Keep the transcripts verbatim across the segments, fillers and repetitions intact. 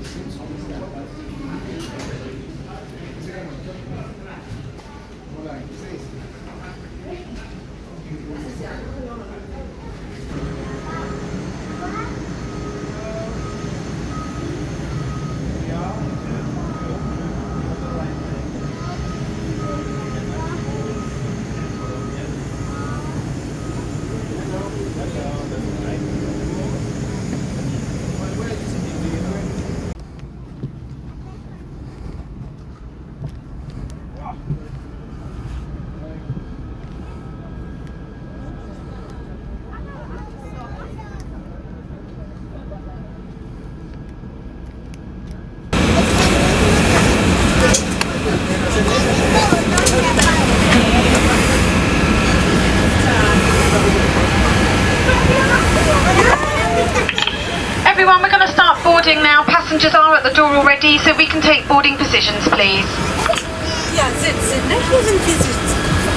Everyone, we're going to start boarding now. Passengers are at the door already, so we can take boarding positions, please. Ja, sitzen, ne? Hier sind wir sitzen.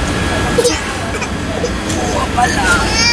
Hoppala.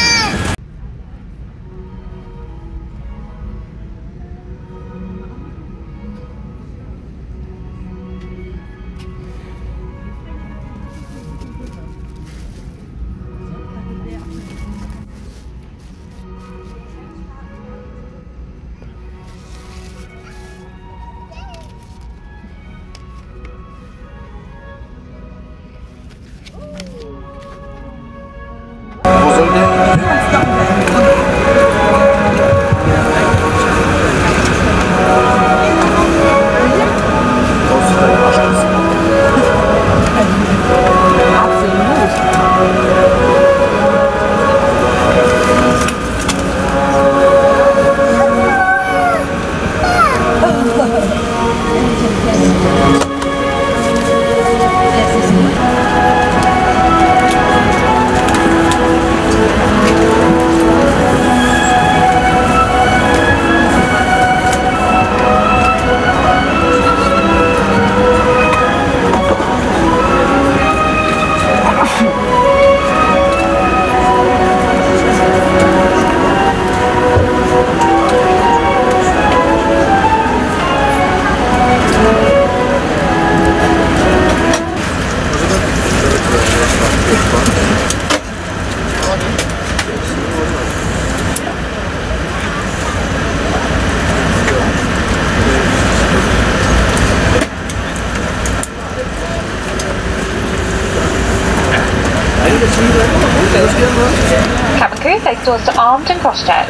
Cabin crew, face doors to armed and cross-check.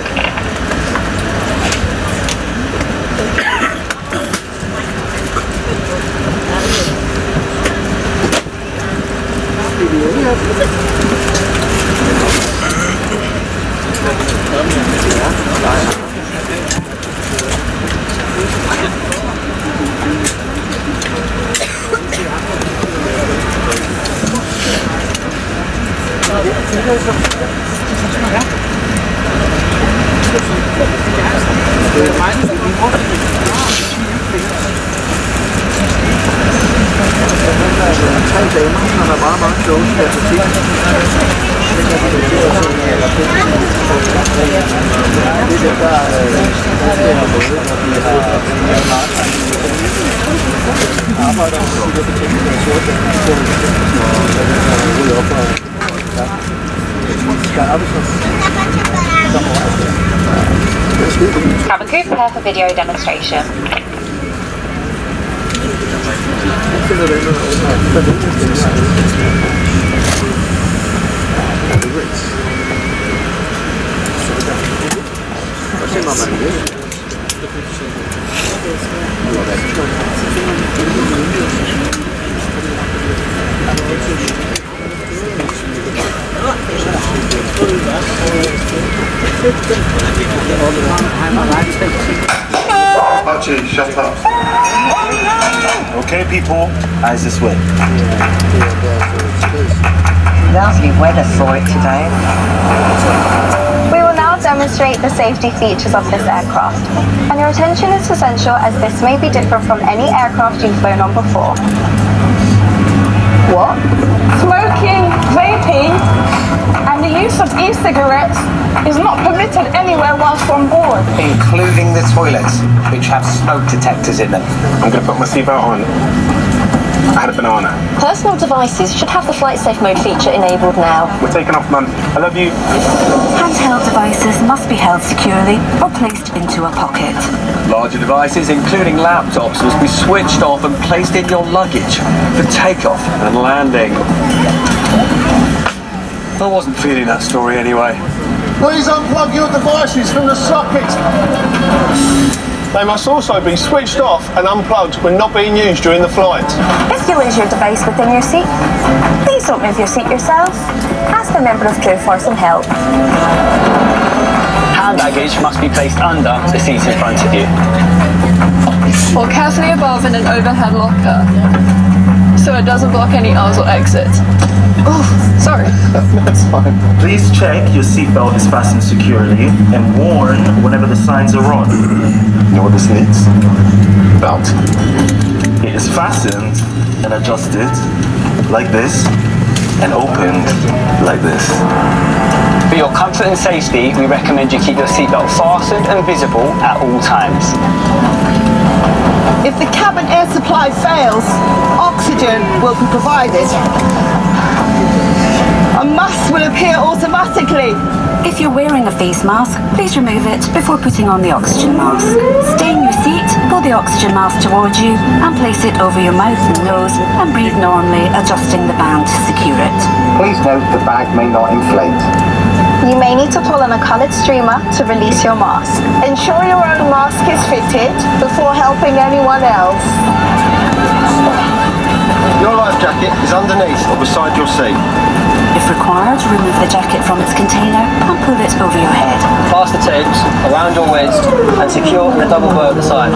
Cabin crew, prepare for video demonstration. Archie, shut up. Okay, people, eyes this way. Lovely weather for it today. We will now demonstrate the safety features of this aircraft, and your attention is essential as this may be different from any aircraft you've flown on before. What? Smoking, vaping, and the use of e-cigarettes is not permitted anywhere whilst on board. Including the toilets, which have smoke detectors in them. I'm going to put my seatbelt on. I had a banana. Personal devices should have the flight safe mode feature enabled now. We're taking off, Mum. I love you. Handheld devices must be held securely or placed into a pocket. Larger devices, including laptops, must be switched off and placed in your luggage for takeoff and landing. I wasn't feeling that story anyway. Please unplug your devices from the sockets. They must also be switched off and unplugged when not being used during the flight. If you lose your device within your seat, please don't move your seat yourself. Ask a member of crew for some help. Hand baggage must be placed under the seat in front of you. Or carefully above in an overhead locker, so it doesn't block any aisles or exits. Oh, sorry. That's fine. Please check your seatbelt is fastened securely and warn whenever the signs are on. You know what this needs? Belt. It is fastened and adjusted like this and opened like this. For your comfort and safety, we recommend you keep your seatbelt fastened and visible at all times. If the cabin air supply fails, oxygen will be provided. A mask will appear automatically. If you're wearing a face mask, please remove it before putting on the oxygen mask. Stay in your seat, pull the oxygen mask towards you and place it over your mouth and nose and breathe normally, adjusting the band to secure it. Please note the bag may not inflate. You may need to pull on a coloured streamer to release your mask. Ensure your own mask is fitted before helping anyone else. Your life jacket is underneath or beside your seat. If required, remove the jacket from its container and pull it over your head. Pass the tapes around your waist and secure in a double bow at the side.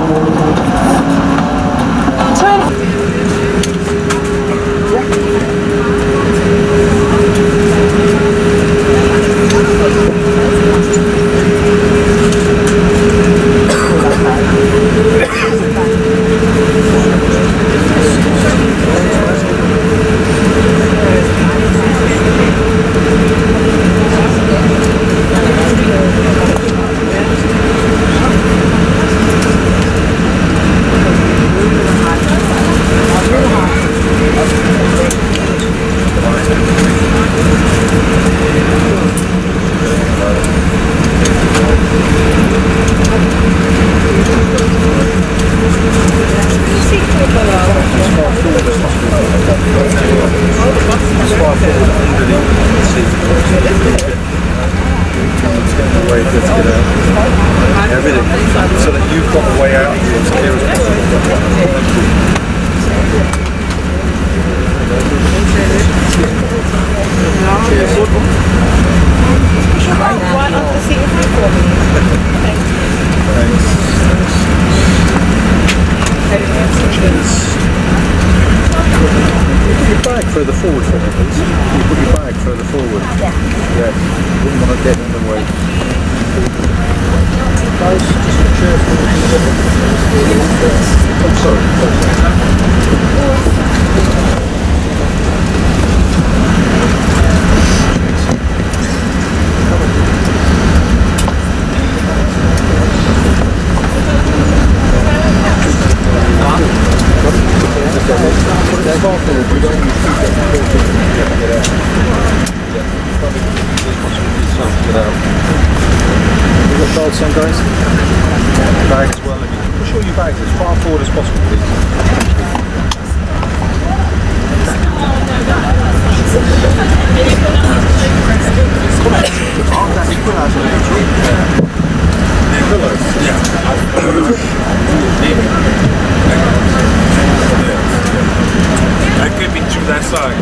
Further forward for me, please. Can you put your bag further forward? Yeah. Yeah. Wouldn't want to get in the way. Guys, just a chair for the I'm sorry. Belts on, guys. Bag as well. Push all your bags as far forward as possible, please. Pillows. Yeah. I could be to that side.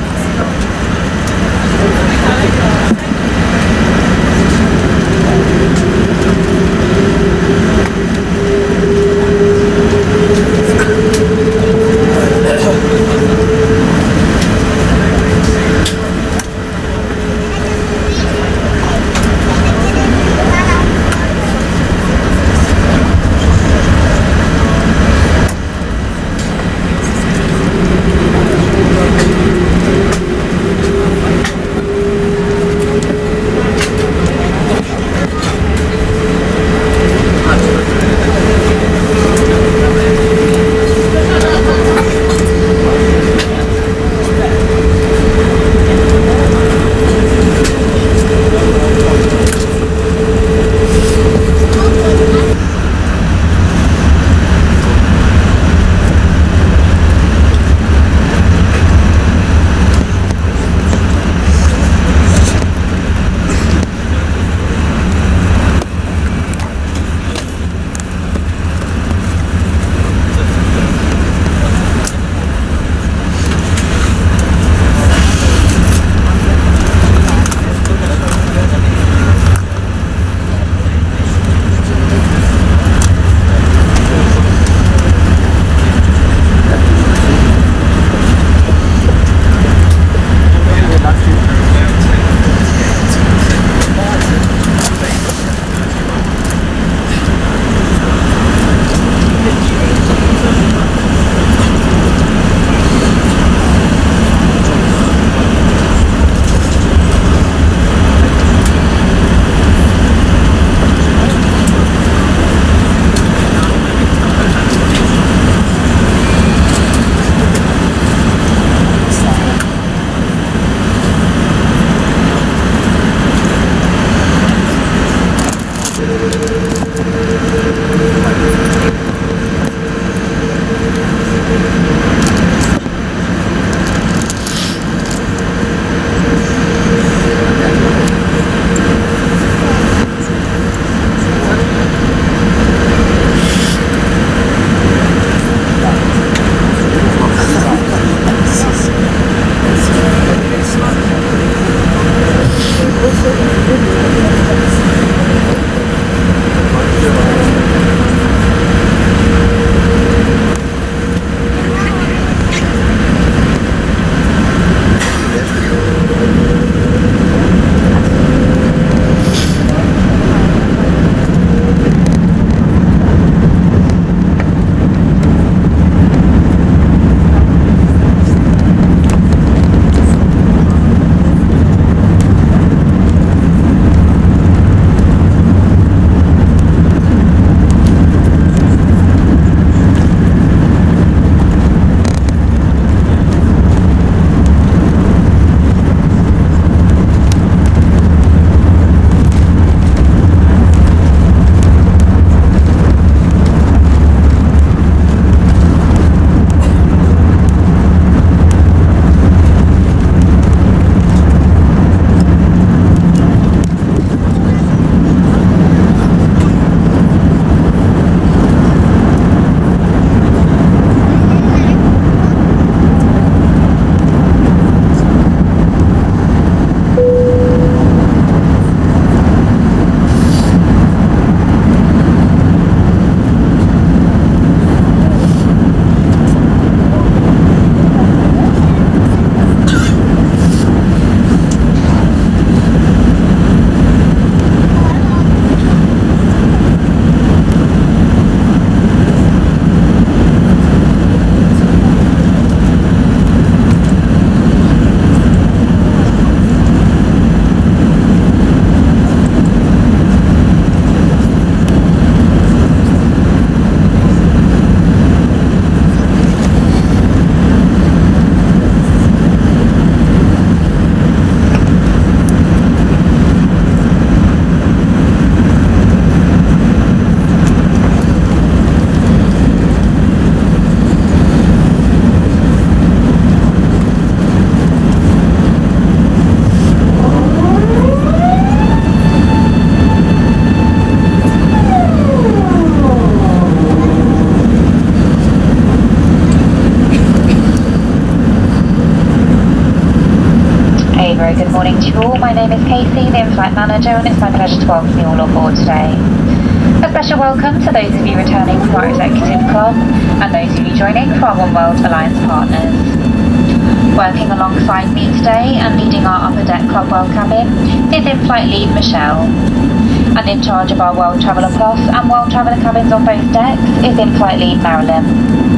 very good morning to you all. My name is Casey, the in-flight manager, and it's my pleasure to welcome you all on board today. A special welcome to those of you returning from our Executive Club and those of you joining from our One World Alliance partners. Working alongside me today and leading our Upper Deck Club World cabin is in-flight lead Michelle. And in charge of our World Traveller Plus and World Traveller cabins on both decks is in-flight lead Marilyn.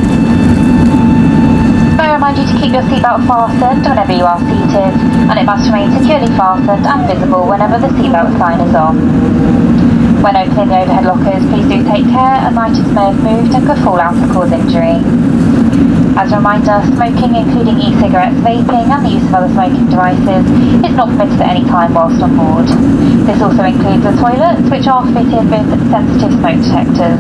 I remind you to keep your seatbelt fastened whenever you are seated, and it must remain securely fastened and visible whenever the seatbelt sign is on. When opening the overhead lockers, please do take care, as items may have moved and could fall out and cause injury. As a reminder, smoking, including e-cigarettes, vaping and the use of other smoking devices, is not permitted at any time whilst on board. This also includes the toilets, which are fitted with sensitive smoke detectors.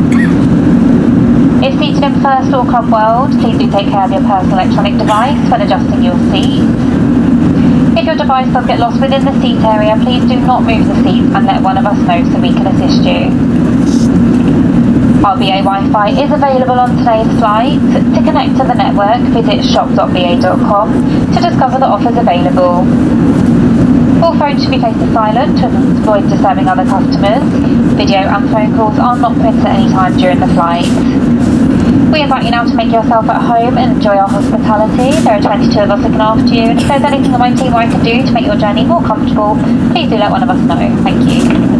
If seated in First or Club World, please do take care of your personal electronic device when adjusting your seat. If your device does get lost within the seat area, please do not move the seat and let one of us know so we can assist you. Our B A Wi-Fi is available on today's flight. To connect to the network, visit shop dot b a dot com to discover the offers available. All phones should be placed to silent to avoid disturbing other customers. Video and phone calls are not permitted at any time during the flight. We invite you now to make yourself at home and enjoy our hospitality. There are twenty-two of us looking after you, and if there's anything on my team I can do to make your journey more comfortable, please do let one of us know. Thank you.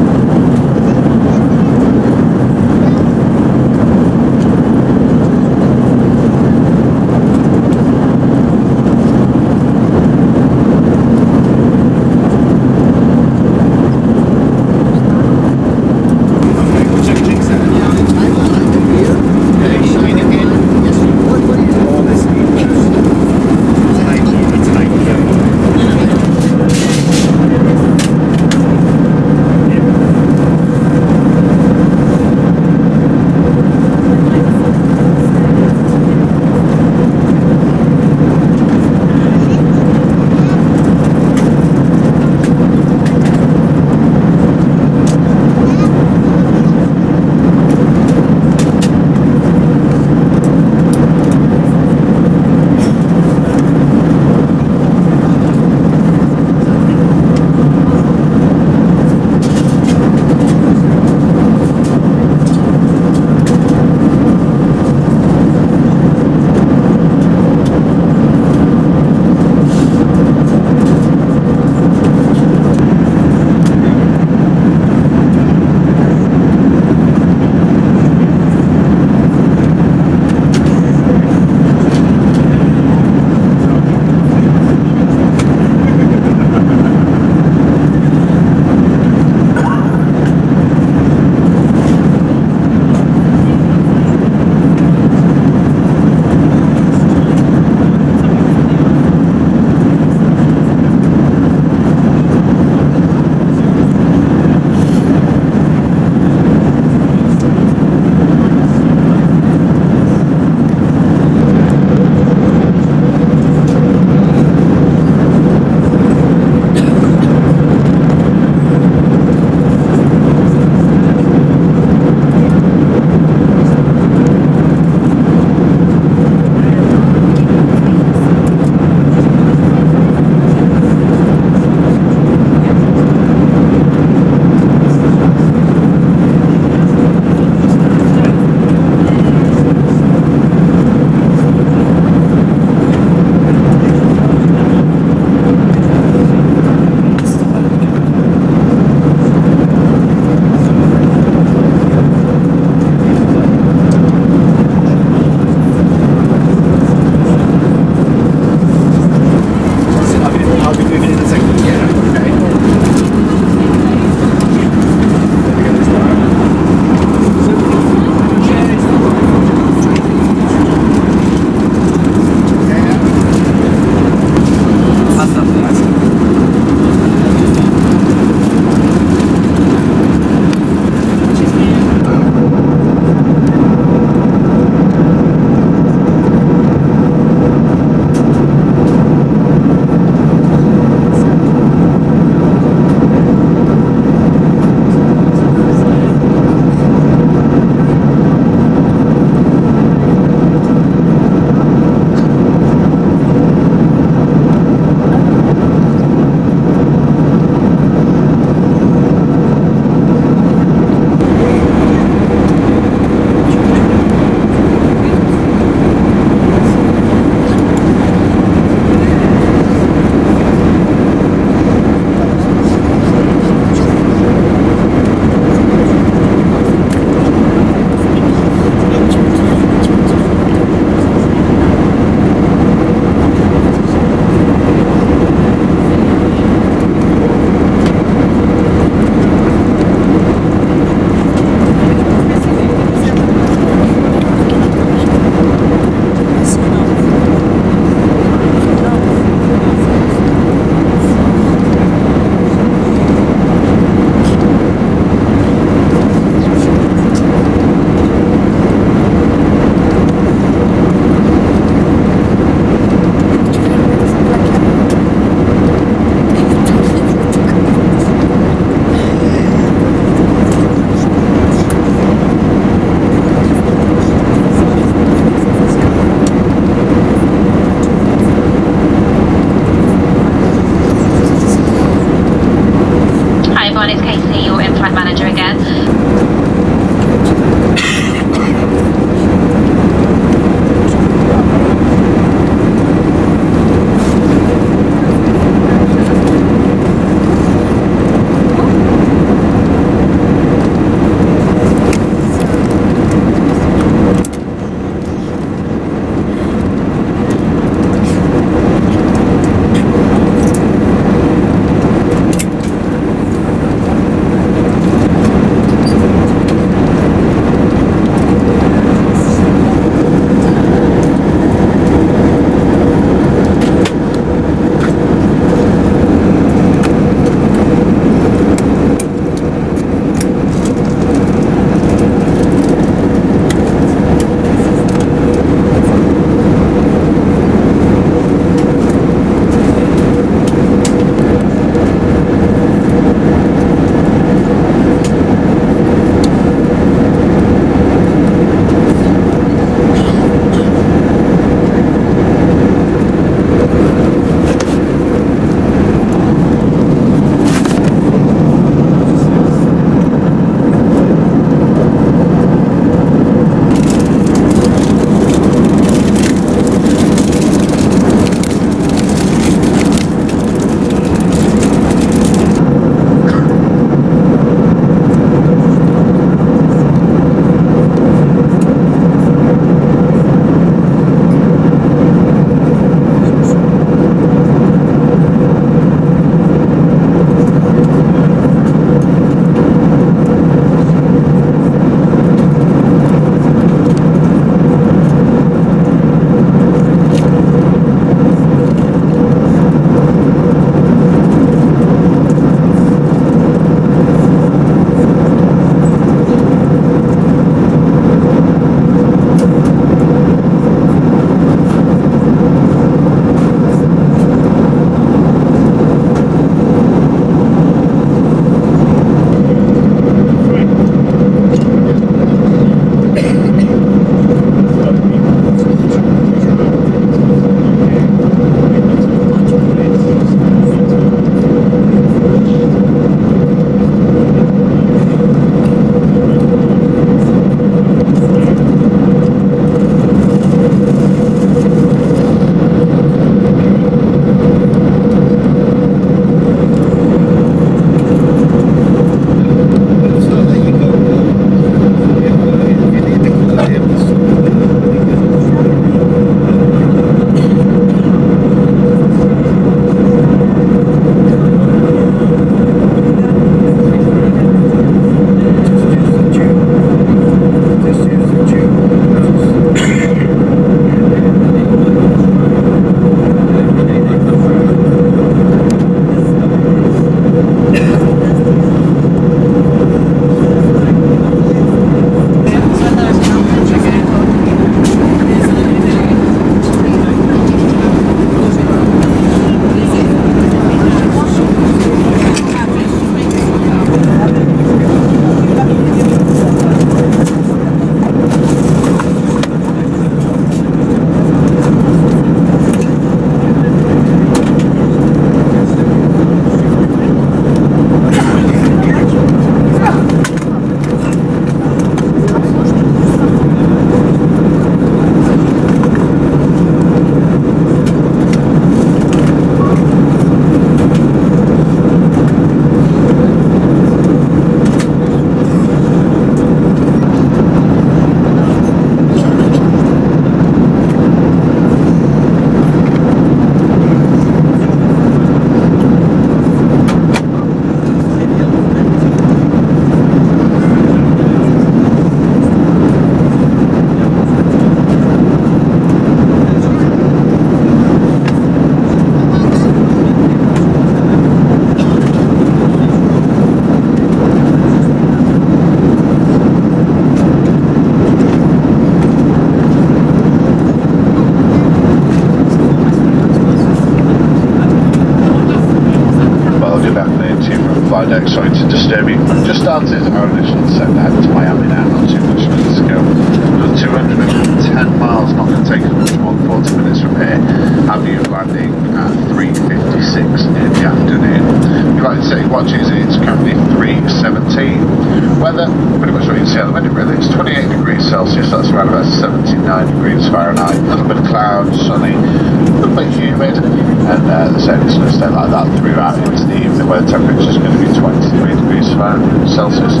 fly deck, sorry to disturb you. Just started our initial descent out to Miami now, not too much minutes ago. We're two hundred ten miles, not going to take us much more than forty minutes from here. Our view landing at three fifty-six in the afternoon. United City watches, it's currently three seventeen. Weather, pretty much what you can see at the minute really. It's twenty-eight degrees Celsius, that's around about seventy-nine degrees Fahrenheit. A little bit of cloud, sunny, a little bit humid, and uh, the same is going to stay like that throughout into the evening, where the temperature is going to be twenty-three degrees Celsius.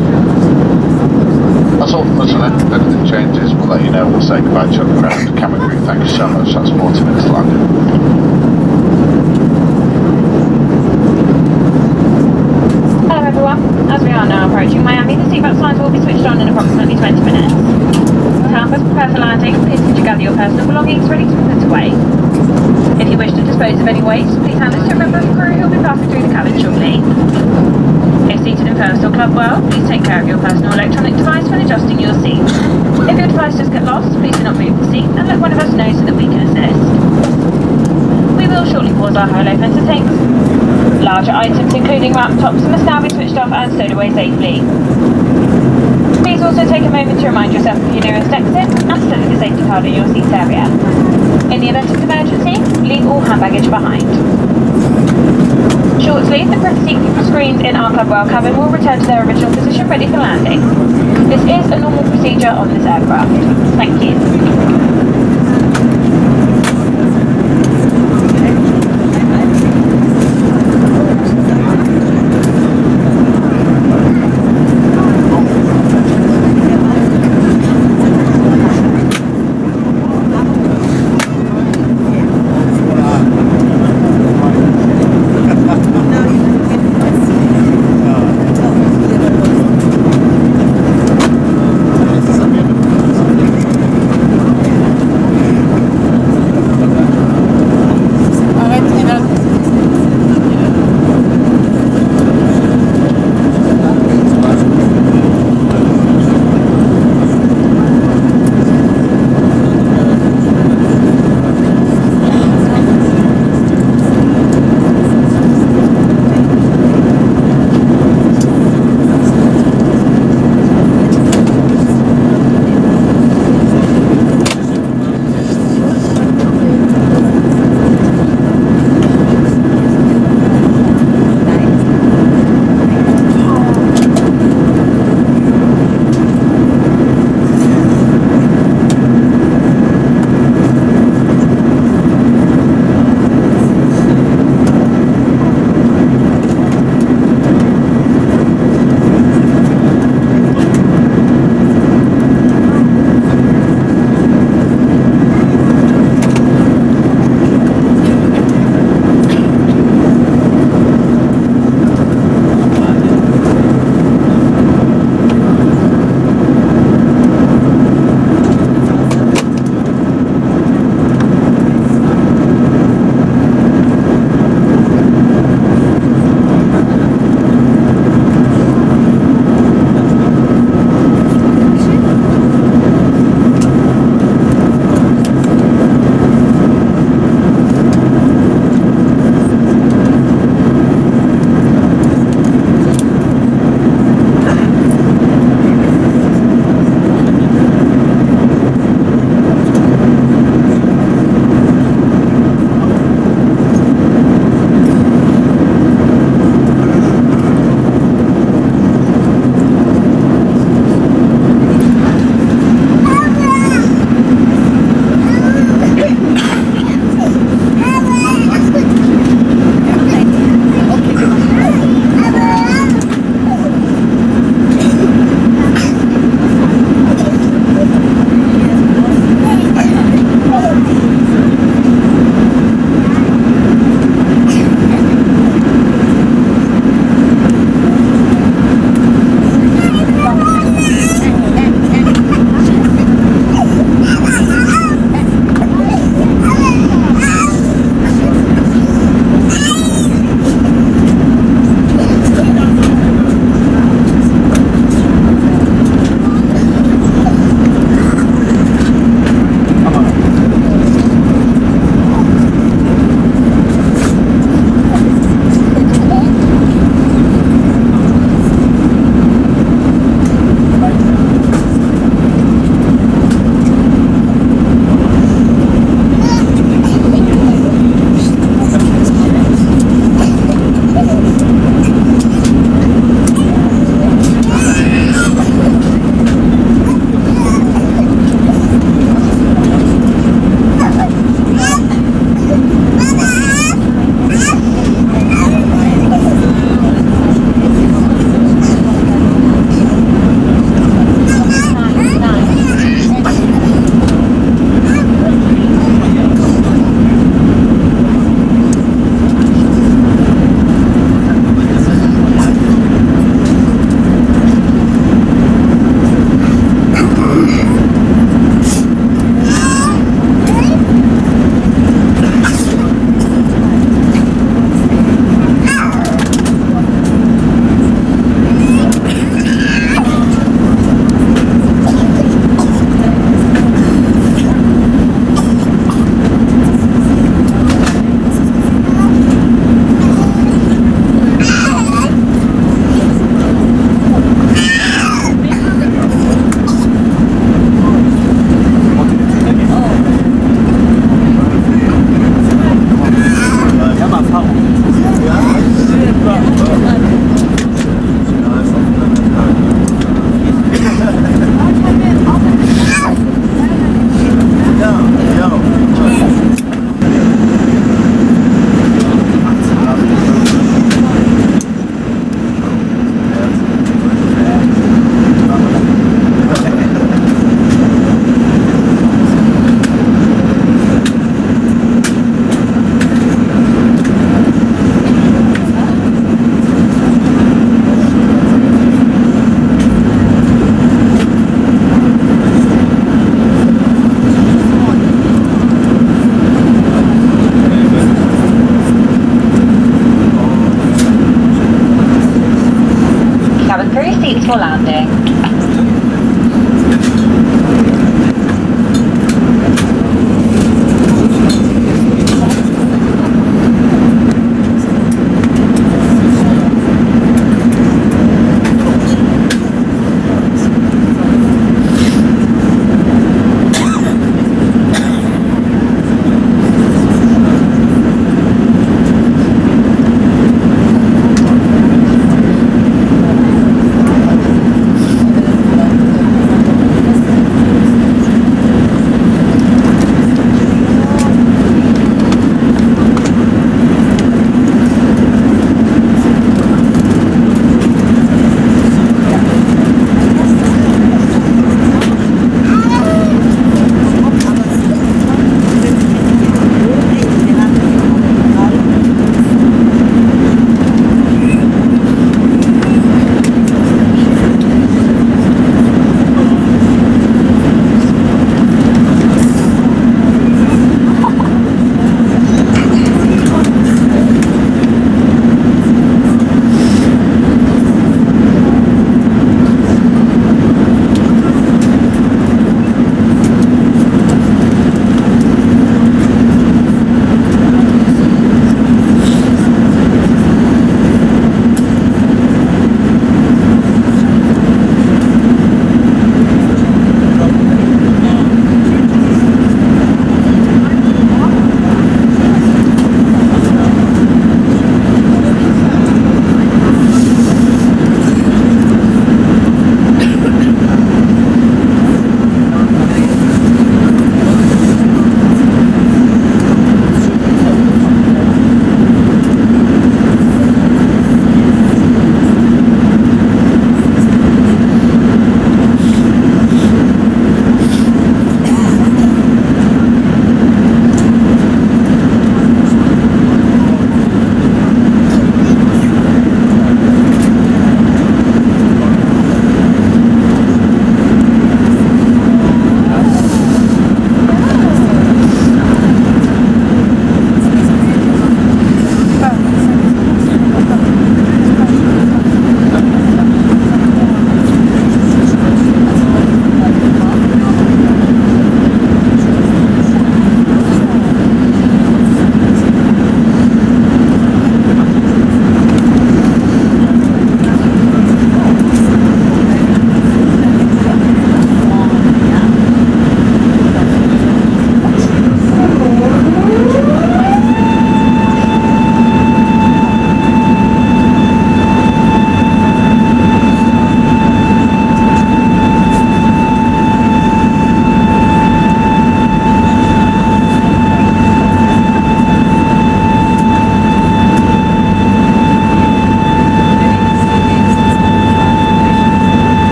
That's all from us on it. If anything changes, we'll let you know. We'll say goodbye to you on the ground. Camera crew, thank you so much. That's forty minutes landing. Hello everyone, as we are now approaching Miami, the seatbelt signs will be switched on in approximately twenty minutes. To help us prepare for landing, please could you gather your personal belongings ready to be put away. If you wish to dispose of any waste, please hand this to a member of the crew who will be passing through the cabin shortly. If seated in first or club well, please take care of your personal electronic device when adjusting your seat. If your device does get lost, please do not move the seat and let one of us know so that we can assist. We will shortly pause our high-low fence to take larger items including laptops must now be switched off and stowed away safely. Please also take a moment to remind yourself of your nearest exit and study the safety card in your seat area. In the event of emergency, leave all hand baggage behind. Shortly, the privacy screens in our Clubwell cabin will return to their original position ready for landing. This is a normal procedure on this aircraft. Thank you. for landing.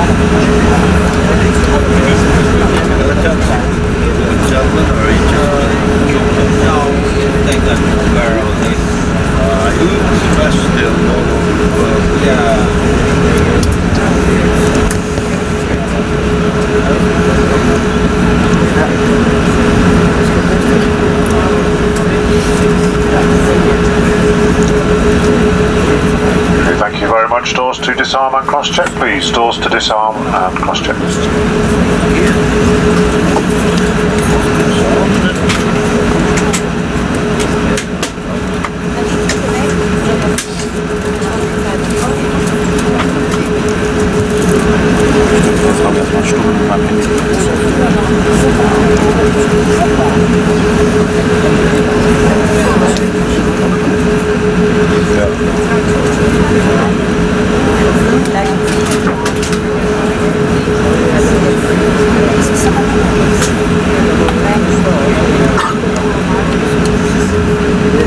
Gentlemen, are you no, they got where all this uh best still yeah. Okay, thank you very much. Doors to disarm and cross-check, please. Doors to disarm and cross-check.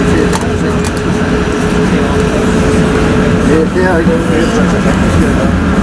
Yeah, I